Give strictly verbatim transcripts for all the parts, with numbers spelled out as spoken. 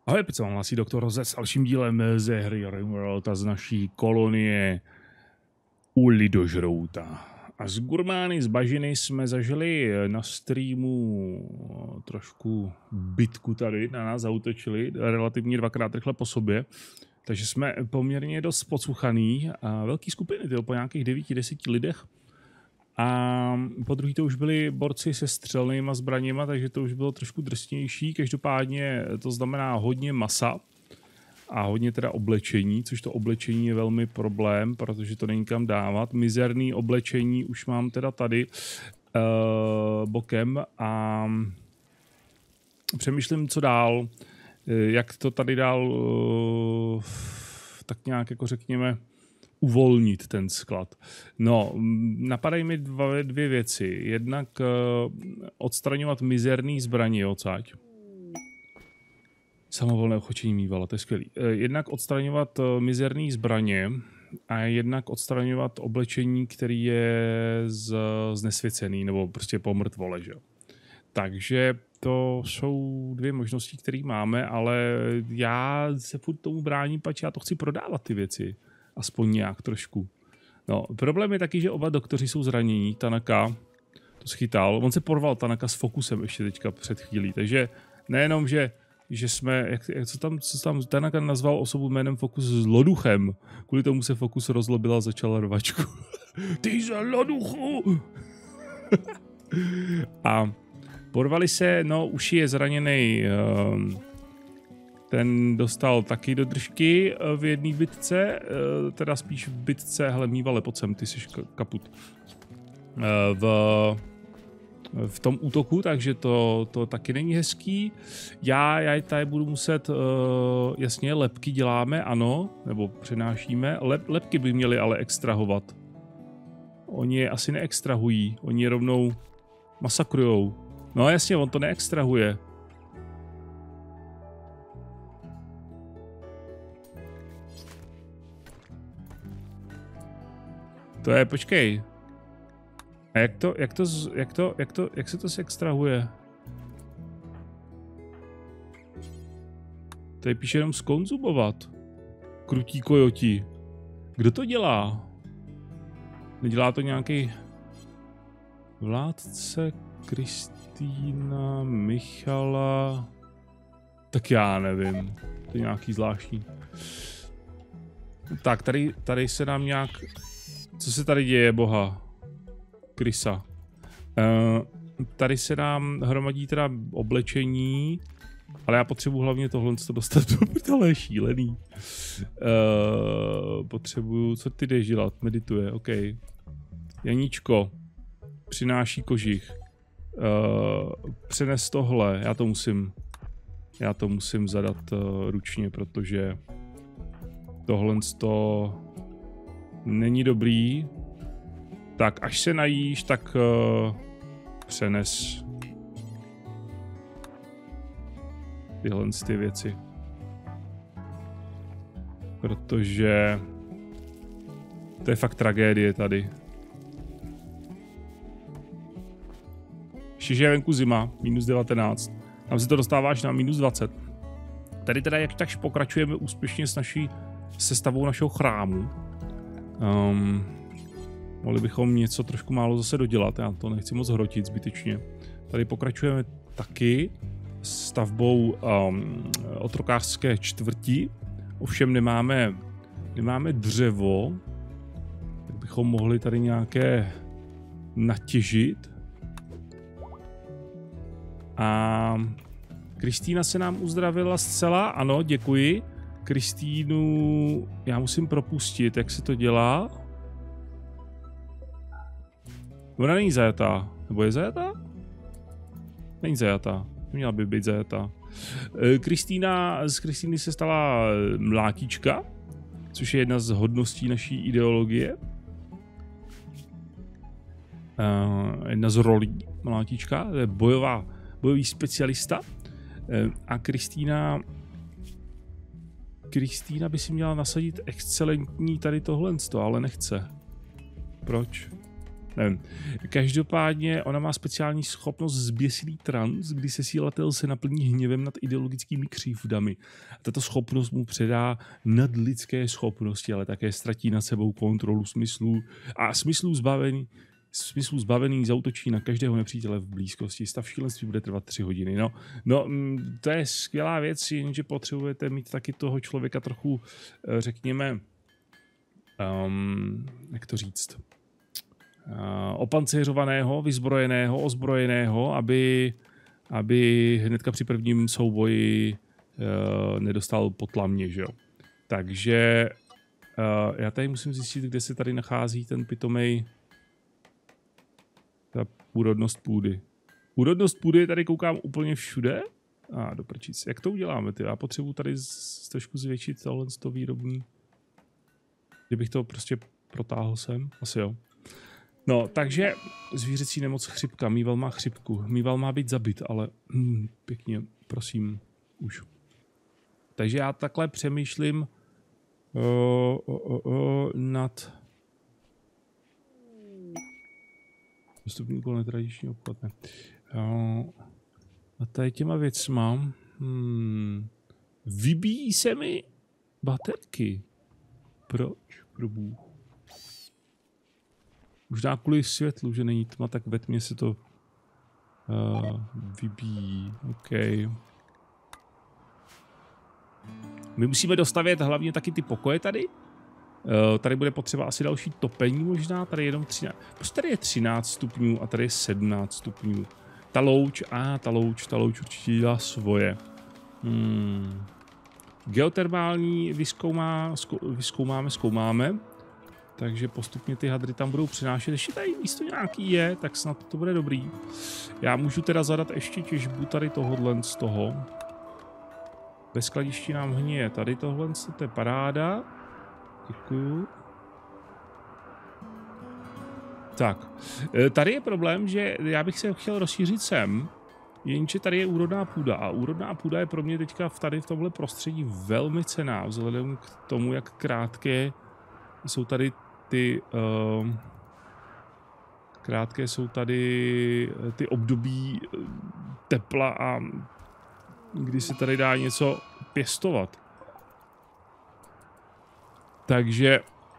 Ahoj, opět se vám hlásí doktor Roze s dalším dílem ze hry RimWorld a z naší kolonie u Lidožrouta. A z Gurmány z Bažiny jsme zažili na streamu trošku bitku tady, na nás zautočili relativně dvakrát rychle po sobě. Takže jsme poměrně dost pocuchaný a velký skupiny, tyjo, po nějakých devíti deseti lidech. A po druhý to už byli borci se střelnýma zbraněma, takže to už bylo trošku drsnější. Každopádně to znamená hodně masa a hodně teda oblečení, což to oblečení je velmi problém, protože to není kam dávat. Mizerný oblečení už mám teda tady uh, bokem a přemýšlím, co dál, jak to tady dál uh, tak nějak jako řekněme uvolnit ten sklad. No, napadají mi dva, dvě věci. Jednak uh, odstraňovat mizerný zbraně odsaď. Samovolné ochočení mývala, to je skvělý. Uh, jednak odstraňovat uh, mizerný zbraně a jednak odstraňovat oblečení, který je z, znesvěcený nebo prostě po mrtvole, že? Takže to jsou dvě možnosti, které máme, ale já se furt tomu bráním, pač já to chci prodávat ty věci. Aspoň nějak trošku. No, problém je taky, že oba doktoři jsou zranění. Tanaka to schytal. On se porval Tanaka s fokusem ještě teďka před chvílí. Takže nejenom, že, že jsme, jak, jak, co, tam, co tam Tanaka nazval osobu jménem Fokus s loduchem. Kvůli tomu se Fokus rozlobil a začal rvačku. Ty za loduchu! A porvali se, no, uši je zraněnej. Um, Ten dostal taky do držky v jedné bitce, teda spíš v bitce, hele, mývale, pojď sem, ty jsi kaput. V, v tom útoku, takže to, to taky není hezký. Já, já tady budu muset, jasně, lebky děláme, ano, nebo přenášíme. Lep, lebky by měly ale extrahovat. Oni je asi neextrahují, oni je rovnou masakrujou. No jasně, on to neextrahuje. To je, počkej. A jak to, jak to, jak to, jak to, jak se to extrahuje? Tady píše jenom skonzumovat. Krutí kojoti. Kdo to dělá? Nedělá to nějaký vládce, Kristýna, Michala? Tak já nevím. To je nějaký zvláštní. Tak, tady, tady se nám nějak... Co se tady děje, boha? Krysa. Uh, tady se nám hromadí teda oblečení, ale já potřebuji hlavně tohle to dostat, tohle je šílený. Uh, potřebuju, co ty jdeš dělat? Medituje, ok. Janíčko, přináší kožich. Uh, přenes tohle, já to musím, já to musím zadat uh, ručně, protože tohle to není dobrý. Tak až se najíš, tak uh, přenes tyhle ty věci. Protože to je fakt tragédie tady. Ještě je venku zima, minus devatenáct. Tam si to dostáváš na minus dvacet. Tady teda jak takž pokračujeme úspěšně s naší sestavou našeho chrámu. Um, mohli bychom něco trošku málo zase dodělat, já to nechci moc hrotit zbytečně. Tady pokračujeme taky stavbou um, otrokářské čtvrti, ovšem nemáme, nemáme dřevo, tak bychom mohli tady nějaké natěžit. A Kristýna se nám uzdravila zcela, ano, děkuji. Kristýnu, já musím propustit, jak se to dělá. Ona není zajatá, nebo je zajatá? Není zajatá, neměla by být zajatá. Kristýna, z Kristýny se stala mlátička, což je jedna z hodností naší ideologie. Uh, jedna z rolí mlátička, to je bojová, bojový specialista. Uh, a Kristýna Kristýna by si měla nasadit excelentní tady tohle, ale nechce. Proč? Nevím. Každopádně ona má speciální schopnost zběsilý trans, kdy se sílatel se naplní hněvem nad ideologickými křivdami. Tato schopnost mu předá nadlidské schopnosti, ale také ztratí nad sebou kontrolu smyslů a smyslů zbavený, smyslů zbavený zautočí na každého nepřítele v blízkosti. Stav šílenství bude trvat tři hodiny. No, no, to je skvělá věc, jenže potřebujete mít taky toho člověka trochu, řekněme, um, jak to říct, Uh, opancéřovaného, vyzbrojeného, ozbrojeného, aby, aby hnedka při prvním souboji uh, nedostal potlamě, že jo. Takže uh, já tady musím zjistit, kde se tady nachází ten pitomej ta úrodnost půdy. Úrodnost půdy tady koukám úplně všude. A ah, doprčíc. Jak to uděláme, ty? Já potřebuji tady z, trošku zvětšit tohle to výrobní. Kdybych to prostě protáhl sem? Asi jo. No, takže zvířecí nemoc chřipka. Mýval má chřipku. Mýval má být zabit, ale hm, pěkně, prosím, už. Takže já takhle přemýšlím uh, uh, uh, nad dostupný úkol netradiční obchod. Ne. Uh, a tady těma věcma hmm, vybíjí se mi baterky. Proč? Pro Bůh. Možná kvůli světlu, že není tma, tak ve tmě se to uh, vybíjí. OK. My musíme dostavět hlavně taky ty pokoje tady. Uh, tady bude potřeba asi další topení možná. Tady je jenom třináct. Prostě tady je třináct stupňů a tady je sedmnáct stupňů. Ta louč, a ah, ta louč, ta louč určitě dělá svoje. Hmm. Geotermální vyzkoumá, vyzkoumáme, zkoumáme. Takže postupně ty hadry tam budou přinášet. Ještě tady místo nějaký je, tak snad to bude dobrý. Já můžu teda zadat ještě těžbu tady tohohle z toho. Ve skladišti nám hníje tady tohle, to je paráda. Děkuju. Tak, tady je problém, že já bych se chtěl rozšířit sem, jenže tady je úrodná půda a úrodná půda je pro mě teďka tady v tomhle prostředí velmi cenná, vzhledem k tomu, jak krátké jsou tady ty uh, krátké jsou tady ty období tepla a kdy se tady dá něco pěstovat. Takže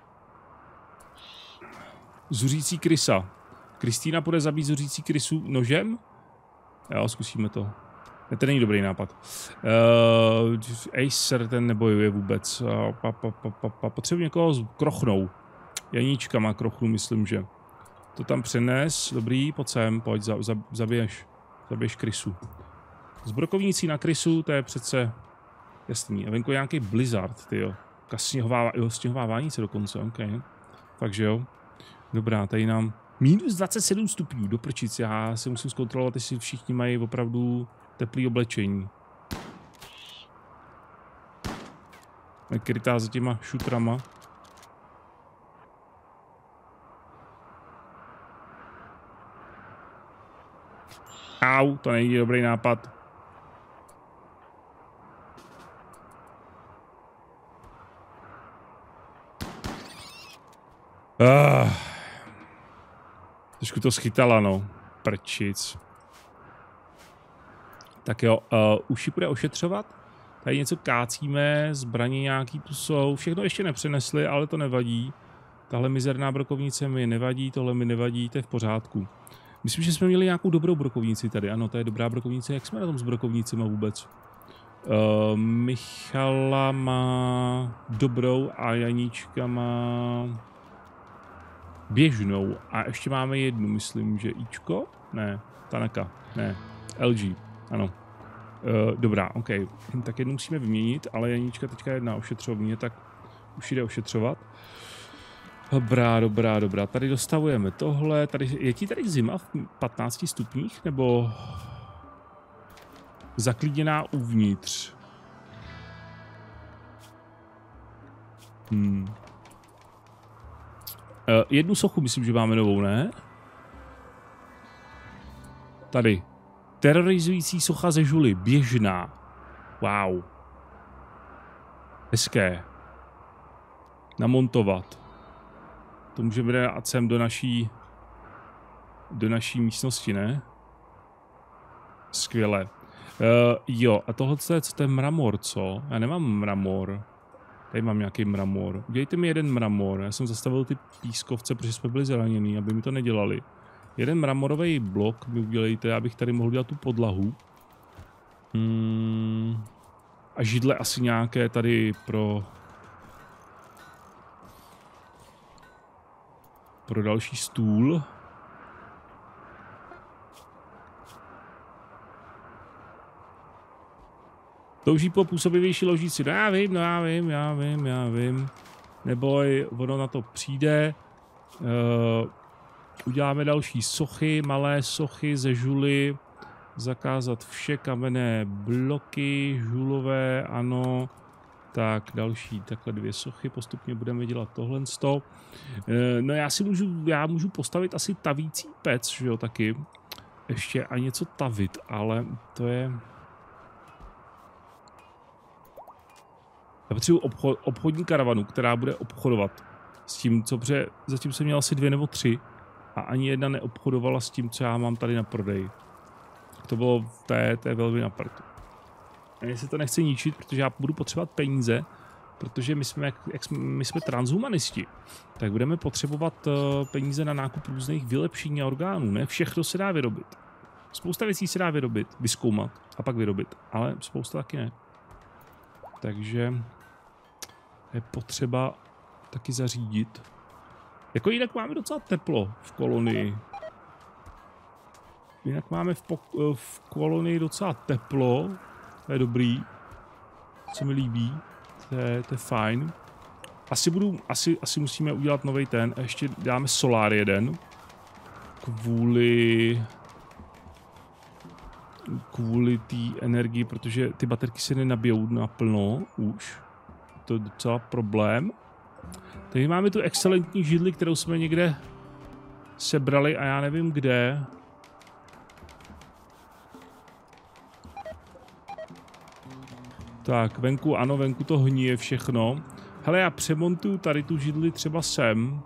zuřící krysa. Kristýna půjde zabít zuřící krysu nožem? Jo, zkusíme to. Ne, to není dobrý nápad. Uh, Acer ten nebojuje vůbec. Uh, pa, pa, pa, pa, pa. Potřebuji někoho s krochnou. Janíčka má krochnu, myslím, že. To tam přenes. Dobrý, pojď sem, pojď, za, za, zabiješ. Zabiješ krysu. S brokovnicí na krysu, to je přece jasný. A venku je nějaký blizzard, tyjo. Sněhová, jo, sněhová vánice dokonce, ok. Takže jo. Dobrá, tady nám minus dvacet sedm stupňů, do prčic. Já si musím zkontrolovat, jestli všichni mají opravdu teplý oblečení. Je krytá za těma šutrama. Au, to není dobrý nápad. Ah. Trošku to schytala, no. Prčic. Tak jo, uh, uši bude ošetřovat. Tady něco kácíme, zbraně nějaký tu jsou. Všechno ještě nepřenesli, ale to nevadí. Tahle mizerná brokovnice mi nevadí, tohle mi nevadí, to je v pořádku. Myslím, že jsme měli nějakou dobrou brokovnici tady. Ano, to je dobrá brokovnice. Jak jsme na tom s brokovnicima vůbec? Uh, Michala má dobrou a Janíčka má běžnou. A ještě máme jednu, myslím, že Ičko? Ne, Tanaka. Ne, L G. Ano. Uh, dobrá, OK. Tak jednu musíme vyměnit, ale Janíčka teďka jedna ošetřovně, tak už jde ošetřovat. Dobrá, dobrá, dobrá. Tady dostavujeme tohle. Tady, je ti tady zima v patnácti stupních, nebo zaklíněná uvnitř? Hmm. Uh, jednu sochu myslím, že máme novou, ne? Tady. Terorizující socha ze žuly. Běžná. Wow. Hezké. Namontovat. To můžeme dát sem do naší do naší místnosti, ne? Skvěle. Uh, jo, a tohle je, co to je mramor, co? Já nemám mramor. Tady mám nějaký mramor. Udělejte mi jeden mramor. Já jsem zastavil ty pískovce, protože jsme byli zranění, aby mi to nedělali. Jeden mramorový blok mi udělejte, abych tady mohl dělat tu podlahu. Hmm. A židle asi nějaké tady pro... Pro další stůl. Touží po působivější ložíci. No já vím, no já vím, já vím, já vím. Neboj, ono na to přijde. Uh, uděláme další sochy, malé sochy ze žuly. Zakázat vše kamenné bloky, žulové, ano. Tak, další, takhle dvě sochy, postupně budeme dělat tohle. Uh, no já si můžu, já můžu postavit asi tavící pec, že jo, taky. Ještě a něco tavit, ale to je... Já potřebuji obchod, obchodní karavanu, která bude obchodovat s tím, co pře... Zatím jsem měl asi dvě nebo tři a ani jedna neobchodovala s tím, co já mám tady na prodej. To bylo v té, té velmi na prd. A mě se to nechce ničit, protože já budu potřebovat peníze, protože my jsme, jak, jak jsme, my jsme transhumanisti, tak budeme potřebovat uh, peníze na nákup různých vylepšení orgánů. Ne všechno se dá vyrobit. Spousta věcí se dá vyrobit, vyzkoumat a pak vyrobit, ale spousta taky ne. Takže je potřeba taky zařídit. Jako jinak máme docela teplo v kolonii. Jinak máme v, v kolonii docela teplo. To je dobrý. Co mi líbí. To je, to je fajn. Asi, budu, asi, asi musíme udělat nový ten. A ještě dáme solár jeden. Kvůli... Kvůli té energii, protože ty baterky se nenabijou naplno už. To je docela problém. Tady máme tu excelentní židli, kterou jsme někde sebrali a já nevím kde. Tak, venku, ano, venku to hníje všechno. Hele, já přemontuju tady tu židli třeba sem.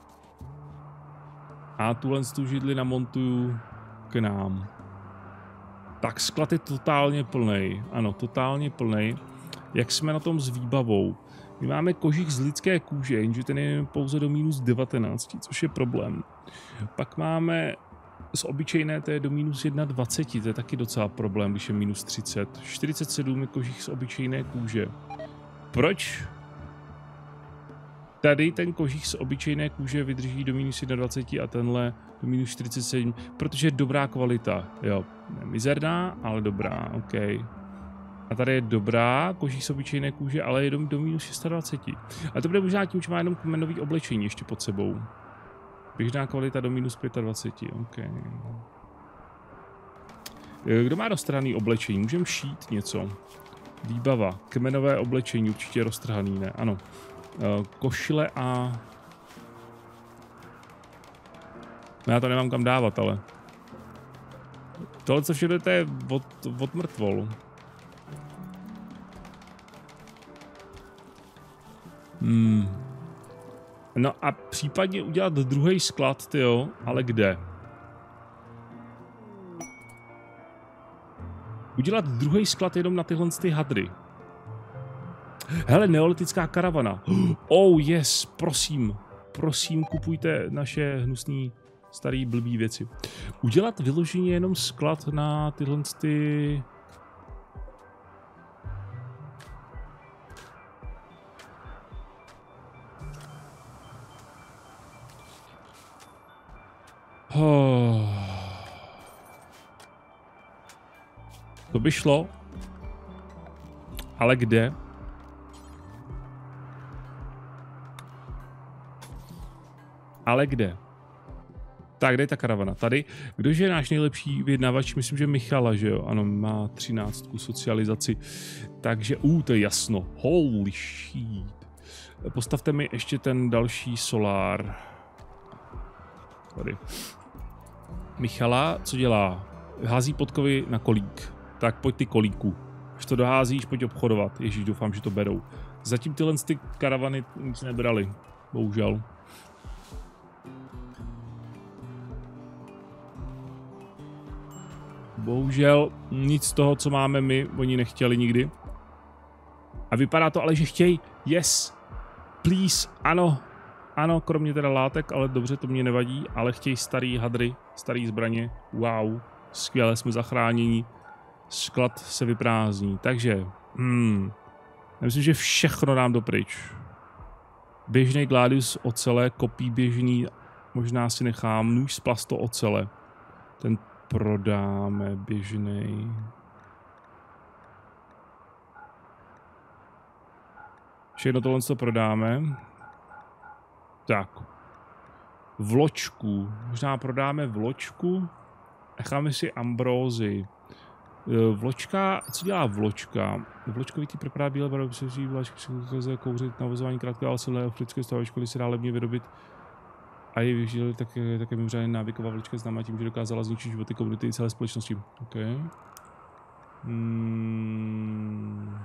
A tuhle tu židli namontuju k nám. Tak, sklad je totálně plnej. Ano, totálně plnej. Jak jsme na tom s výbavou? My máme kožich z lidské kůže, jenže ten je pouze do minus devatenáct, což je problém. Pak máme z obyčejné, to je do minus dvacet jedna, to je taky docela problém, když je minus třicet. čtyřicet sedm je kožich z obyčejné kůže. Proč tady ten kožich z obyčejné kůže vydrží do minus dvacet jedna a tenhle do minus čtyřicet sedm? Protože je dobrá kvalita, jo. Mizerná, ale dobrá, ok. A tady je dobrá kožich z obyčejné kůže, ale je do, do minus dvacet šest. A to bude možná tím, že má jenom kmenový oblečení ještě pod sebou. Běžná kvalita do minus dvacet pět, ok. Kdo má roztrhaný oblečení? Můžeme šít něco. Výbava. Kmenové oblečení, určitě roztrhaný, ne? Ano. Košile a... No já to nemám kam dávat, ale... Tohle, co všechno je od, od mrtvol. Hmm. No a případně udělat druhý sklad, tyjo, ale kde? Udělat druhý sklad jenom na tyhle ty hadry. Hele, neolitická karavana. Oh yes, prosím. Prosím, kupujte naše hnusný starý blbý věci. Udělat vyloženě jenom sklad na tyhle ty... Oh. To by šlo. Ale kde? Ale kde? Tak, kde je ta karavana? Tady. Kdože je náš nejlepší vyjednavač? Myslím, že Michala, že jo? Ano, má třináctku socializaci. Takže, uh, to je jasno. Holy shit. Postavte mi ještě ten další solár. Tady. Michala, co dělá? Hází podkovy na kolík. Tak pojď ty kolíku. Až to doházíš, pojď obchodovat. Ježíš, doufám, že to berou. Zatím tyhle ty karavany nic nebrali. Bohužel. Bohužel nic z toho, co máme my, oni nechtěli nikdy. A vypadá to ale, že chtějí. Yes, please, ano. Ano, kromě teda látek, ale dobře, to mě nevadí, ale chtějí starý hadry, starý zbraně. Wow, skvěle, jsme zachráněni. Sklad se vyprázdní, takže, hmm, myslím, že všechno dám dopryč. Běžný gladius ocele, kopí běžný, možná si nechám nůž z plasto ocele. Ten prodáme, běžný. Všechno tohle to prodáme. Tak. Vločku. Možná prodáme vločku. Necháme si ambrózy. Vločka, co dělá vločka? Vločkovitý preparát bílé barvy přeží vláčky kouřit na vozování krátké, ale silné africké stavečko, když se dá levně vyrobit a je využili tak, také mimořádně návyková vločka známá tím, že dokázala zničit životy komunity i celé společnosti. OK. Hmm.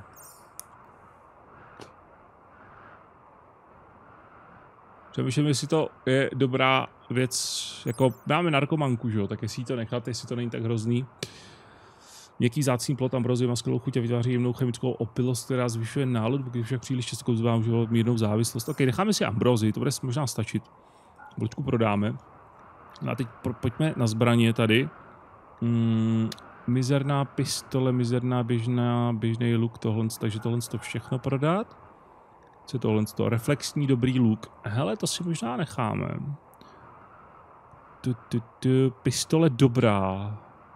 Přemýšlím, jestli to je dobrá věc, jako máme narkomanku, že jo, tak jestli to nechat, jestli to není tak hrozný. Měkký vzácný plod ambrozie má skvělou chuť a vytváří jemnou chemickou opilost, která zvyšuje náladu, pokud však příliš často kouzlivá, může mírnou závislost. Ok, necháme si ambrozii, to bude možná stačit. Vločku prodáme. No a teď pojďme na zbraně tady. Mm, mizerná pistole, mizerná běžná, běžný luk, tohle, takže tohle to všechno prodat. Co je tohle to? Reflexní dobrý luk. Hele, to si možná necháme. Tu, tu, tu, pistole dobrá.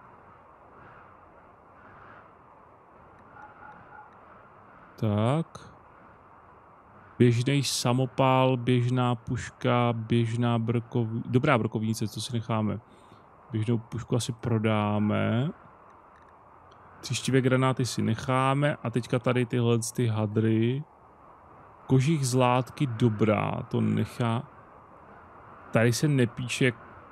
Tak. Běžný samopál, běžná puška, běžná brkovní... Dobrá brokovnice, co si necháme. Běžnou pušku asi prodáme. Tříštivé granáty si necháme. A teďka tady tyhle ty hadry. Kožich z látky dobrá, to nechá... Tady se nepíše...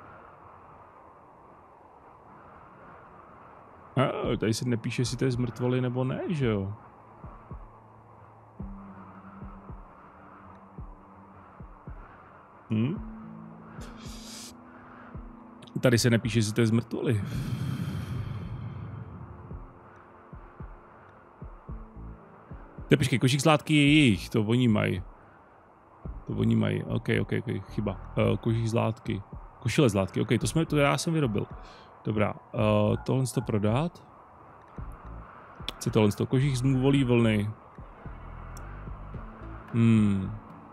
A, tady se nepíše, jestli to je z mrtvoly nebo ne, že jo? Hm? Tady se nepíše, jestli to je z mrtvoly. To počkej, košík z látky je jejich, to oni mají. To oni mají, ok, ok, ok, chyba. Uh, kožík z látky. Košile z látky, ok, to, jsme, to já jsem vyrobil. Dobrá, uh, tohle to prodat. Co je tohle to? Kožík z mluvolí vlny. Hmm.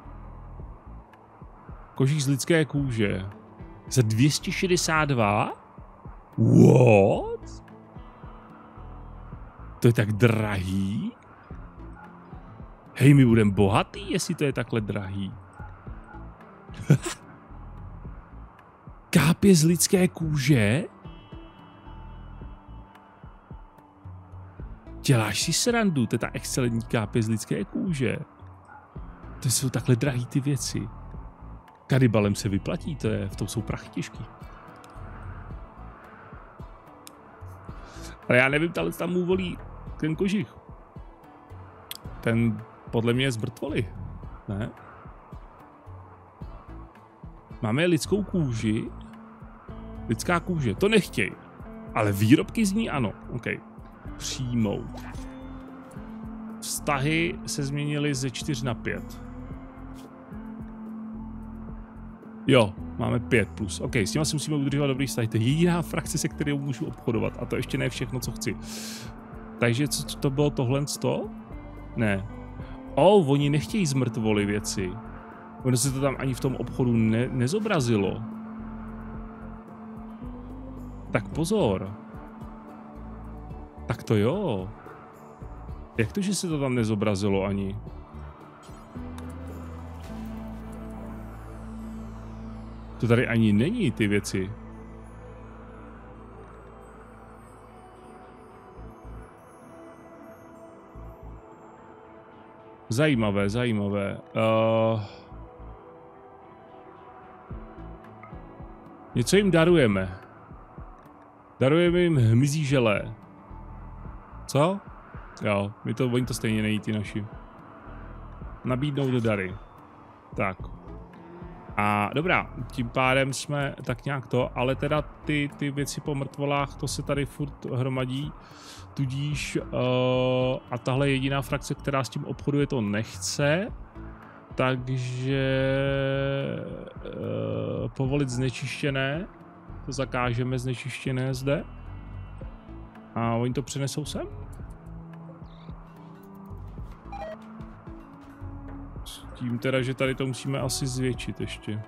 Kožík z lidské kůže. Za dvě stě šedesát dva? What? To je tak drahý? Hej, my budeme bohatý, jestli to je takhle drahý. Kápě z lidské kůže? Děláš si srandu, to je ta excelentní kápě z lidské kůže. To jsou takhle drahý ty věci. Kanibalem se vyplatí, to je, v tom jsou prachy těžký. Ale já nevím, tahle tam mu volí ten kožich. Ten podle mě je z mrtvoly, ne? Máme lidskou kůži. Lidská kůže, to nechtěj. Ale výrobky z ní ano, ok. Přijmout. Vztahy se změnily ze čtyř na pět. Jo, máme pět plus. OK, s těma si musíme udržovat dobrý vztah. To je jediná frakce, se kterou můžu obchodovat. A to ještě ne všechno, co chci. Takže co to bylo tohle sto? Ne. O, oh, oni nechtějí z mrtvoly věci. Ono se to tam ani v tom obchodu ne nezobrazilo. Tak pozor. Tak to jo. Jak to, že se to tam nezobrazilo ani? To tady ani není, ty věci. Zajímavé, zajímavé. Uh... Něco jim darujeme. Darujeme jim hmyzí želé. Co? Jo, my to, oni to stejně nejí, ty naši. Nabídnout do dary. Tak. A dobrá, tím pádem jsme tak nějak to, ale teda ty, ty věci po mrtvolách, to se tady furt hromadí, tudíž uh, a tahle jediná frakce, která s tím obchoduje, to nechce, takže uh, povolit znečištěné, to zakážeme znečištěné zde a oni to přenesou sem. Tím teda, že tady to musíme asi zvětšit ještě.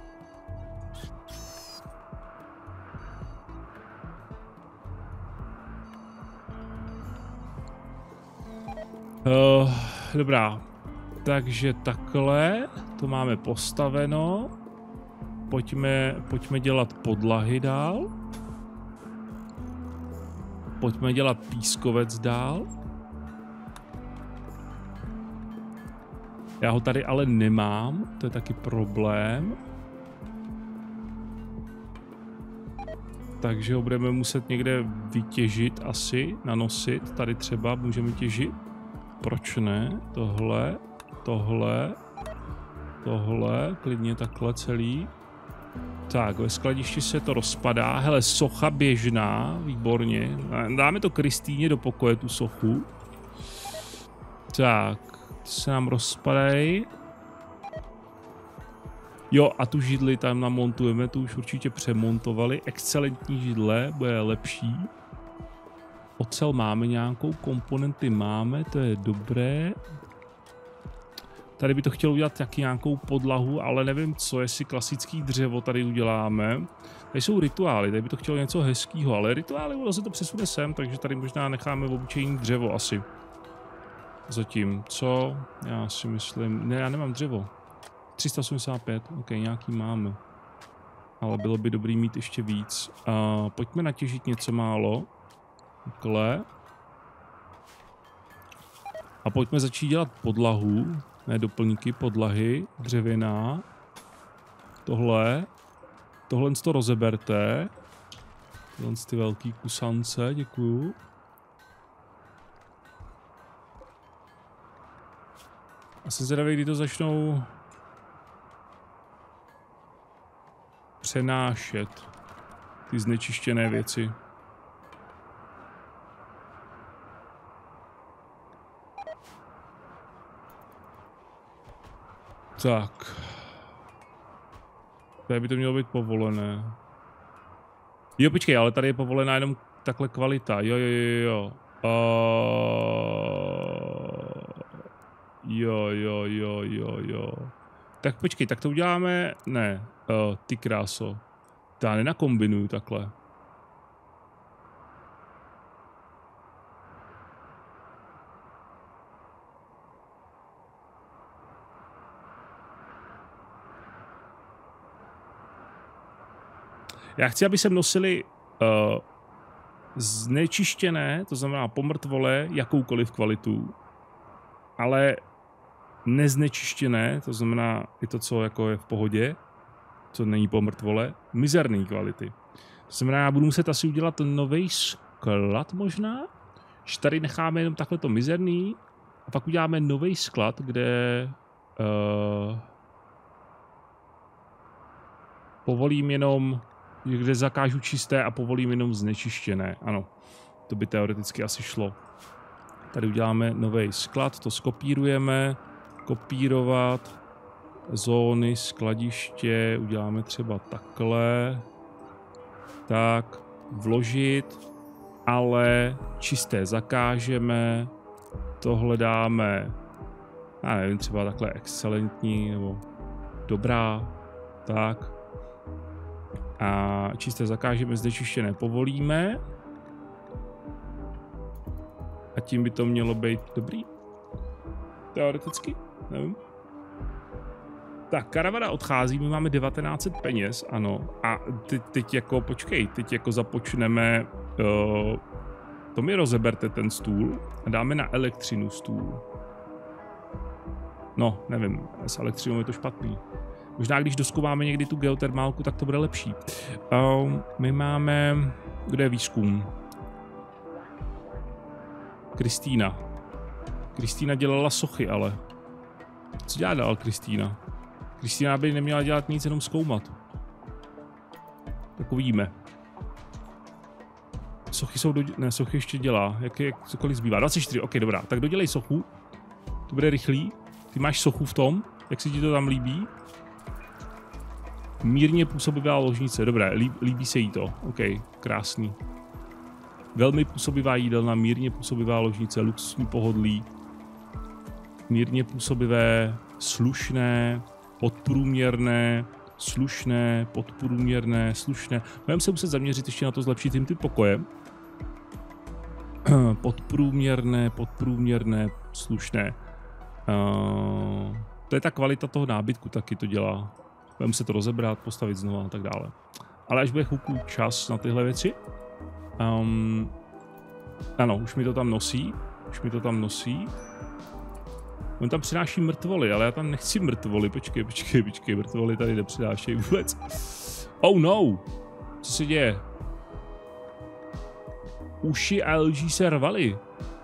Uh, dobrá, takže takhle to máme postaveno. Pojďme, pojďme dělat podlahy dál. Pojďme dělat pískovec dál. Já ho tady ale nemám, to je taky problém. Takže ho budeme muset někde vytěžit asi, nanosit. Tady třeba můžeme těžit. Proč ne? Tohle, tohle, tohle, klidně takhle celý. Tak, ve skladišti se to rozpadá. Hele, socha běžná, výborně. Dáme to Kristýně do pokoje, tu sochu. Tak, to se nám rozpadají. Jo, a tu židli tam namontujeme, tu už určitě přemontovali. Excelentní židle, bude lepší. Ocel máme nějakou, komponenty máme, to je dobré. Tady by to chtělo udělat taky nějakou podlahu, ale nevím co, jestli klasický dřevo tady uděláme. Tady jsou rituály, tady by to chtělo něco hezkýho, ale rituály, ono se to přesune sem, takže tady možná necháme obyčejný dřevo asi. Zatím, co? Já si myslím, ne, já nemám dřevo. tři sta osmdesát pět, ok, nějaký máme. Ale bylo by dobrý mít ještě víc. Uh, pojďme natěžit něco málo. Takhle. A pojďme začít dělat podlahu. Ne doplňky, podlahy, dřevěná. Tohle. Tohle to rozeberte. Tohle ty velký kusance, děkuju. A jsem zvědavý, kdy to začnou přenášet ty znečištěné věci. Tak. Tady by to mělo být povolené. Jo, počkej, ale tady je povolená jenom takhle kvalita. Jo, jo, jo, jo. Uh... Jo, jo, jo, jo, jo. Tak počkej, tak to uděláme... Ne, uh, ty kráso. To já nenakombinuju takhle. Já chci, aby sem nosili uh, znečištěné, to znamená po mrtvole, jakoukoliv kvalitu, ale neznečištěné, to znamená i to, co jako je v pohodě, co není po mrtvole, mizerné kvality. To znamená, já budu muset asi udělat nový sklad možná, že tady necháme jenom takhle to mizerný a pak uděláme nový sklad, kde uh, povolím jenom, kde zakážu čisté a povolím jenom znečištěné. Ano, to by teoreticky asi šlo. Tady uděláme nový sklad, to skopírujeme, kopírovat, zóny, skladiště, uděláme třeba takhle, tak, vložit, ale čisté zakážeme, tohle dáme, já nevím, třeba takhle excelentní, nebo dobrá, tak, a čisté zakážeme, znečištěné povolíme. A tím by to mělo být dobrý. Teoreticky, nevím. Tak, karavana odchází, my máme devatenáct set peněz, ano. A teď, teď jako, počkej, teď jako započneme, uh, to mi rozeberte ten stůl a dáme na elektřinu stůl. No, nevím, s elektřinou je to špatný. Možná když doskoumáme někdy tu geotermálku, tak to bude lepší. Uh, my máme, kde je výzkum? Kristýna. Kristýna dělala sochy, ale. Co dělá dál Kristýna? Kristýna by neměla dělat nic, jenom zkoumat. Tak uvidíme. Sochy jsou do... Ne, sochy ještě dělá. Jak je, cokoliv zbývá. dvacet čtyři, ok, dobrá. Tak dodělej sochu. To bude rychlý. Ty máš sochu v tom. Jak se ti to tam líbí? Mírně působivá ložnice. Dobré, líbí, líbí se jí to. Ok, krásný. Velmi působivá jídelna, mírně působivá ložnice, luxusní pohodlí. Mírně působivé, slušné, podprůměrné, slušné, podprůměrné, slušné. Budeme se muset zaměřit ještě na to zlepšit jim ty pokoje. Podprůměrné, podprůměrné, slušné. Uh, to je ta kvalita toho nábytku, taky to dělá. Budeme se to rozebrat, postavit znovu a tak dále. Ale až bude chvilku čas na tyhle věci. Um, ano, už mi to tam nosí. Už mi to tam nosí. On tam přináší mrtvoly, ale já tam nechci mrtvoly. Počkej, počkej, počkej, mrtvoly tady nepřinášejí vůbec. Oh no! Co se děje? Uši a L G se rvaly.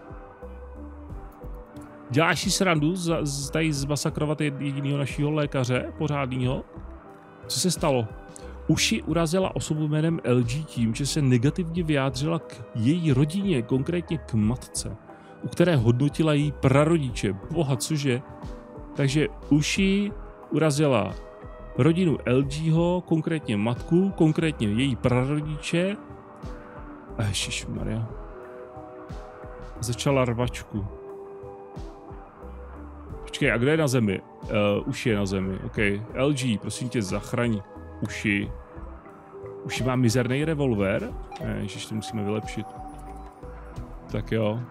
Děláš si srandu z, z, tady zmasakrovat jedinýho našího lékaře, pořádnýho? Co se stalo? Uši urazila osobu jménem L G tím, že se negativně vyjádřila k její rodině, konkrétně k matce, u které hodnotila její prarodiče. Boha, cože? Takže Uši urazila rodinu LGho, konkrétně matku, konkrétně její prarodiče. Ježišmarja. Začala rvačku. Počkej, a kdo je na zemi? Uh, Uši je na zemi, ok. L G, prosím tě, zachraň Uši. Uši má mizerný revolver? Ne, ježiš, to musíme vylepšit. Tak jo.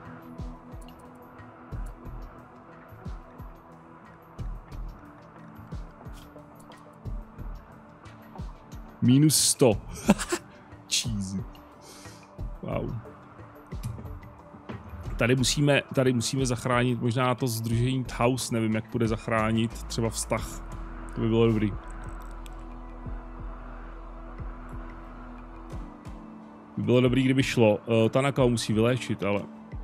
Minus sto. Cheesy. Wow. Tady musíme, tady musíme zachránit možná to sdružení House, nevím, jak bude zachránit třeba vztah. To by bylo dobrý. By bylo dobrý, kdyby šlo. Uh, Tanaka ho musí vyléčit, ale...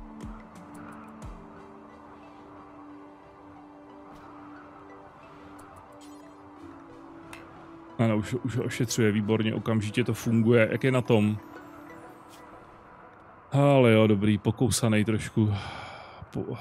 Ano, už, už ošetřuje výborně, okamžitě to funguje. Jak je na tom? Ale jo, dobrý, pokousanej trošku. Po...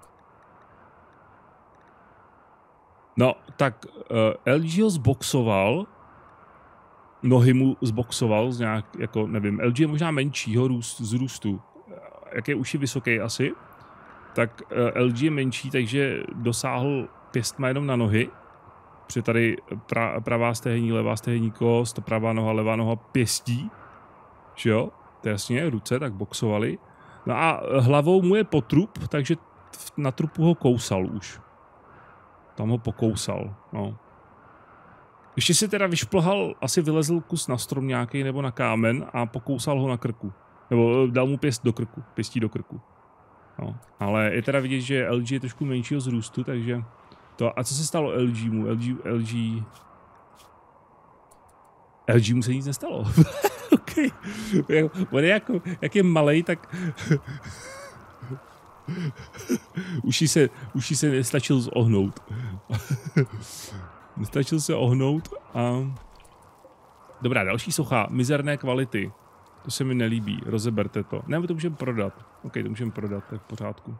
No, tak uh, L G ho zboxoval. Nohy mu zboxoval z nějak, jako nevím, L G je možná menšího růst, z růstu. Jak je uši vysoký asi, tak uh, L G je menší, takže dosáhl pěstma jenom na nohy. Protože tady pra, pravá stehenní, levá stehenní kost, pravá noha, levá noha pěstí. Že jo? To jasně, ruce tak boxovali. No a hlavou mu je potrup, takže na trupu ho kousal už. Tam ho pokousal, no. Ještě si teda vyšplhal, asi vylezl kus na strom nějaký nebo na kámen a pokousal ho na krku. Nebo dal mu pěst do krku, pěstí do krku. No. Ale je teda vidět, že L G je trošku menšího zrůstu, takže... To, a co se stalo L G mu? L G... L G... L G mu se nic nestalo. OK. On je jako, jak je malej, tak... uši se, uši se nestačil zohnout. Nestačil se ohnout a... Dobrá, další socha. Mizerné kvality. To se mi nelíbí. Rozeberte to. Ne, to můžeme prodat. OK, to můžeme prodat, to je v pořádku.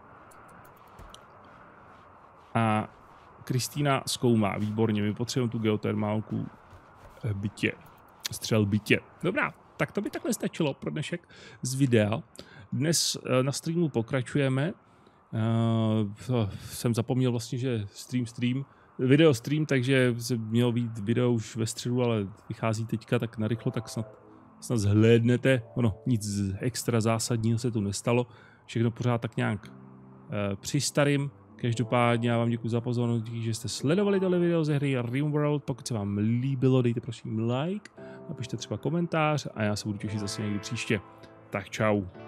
A Kristýna zkoumá. Výborně, my potřebujeme tu geotermálku bytě. Střel bytě. Dobrá, tak to by takhle stačilo pro dnešek z videa. Dnes na streamu pokračujeme. Uh, jsem zapomněl vlastně, že stream stream. Video stream, takže mělo být video už ve středu, ale vychází teďka tak narychlo, tak snad, snad zhlédnete. Ono, nic extra zásadního se tu nestalo. Všechno pořád tak nějak uh, při starým. Každopádně já vám děkuji za pozornost, že jste sledovali tohle video ze hry RimWorld. Pokud se vám líbilo, dejte prosím like, napište třeba komentář a já se budu těšit zase někdy příště. Tak čau.